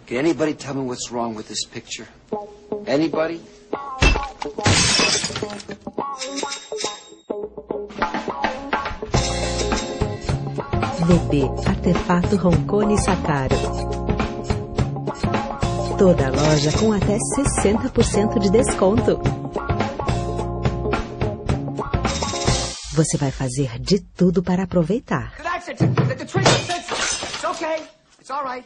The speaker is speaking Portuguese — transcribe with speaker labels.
Speaker 1: Can anybody tell me what's wrong with this picture? Anybody?
Speaker 2: VB Artefato Roncone Sakaro. Toda loja com até 60% de desconto. Você vai fazer de tudo para aproveitar.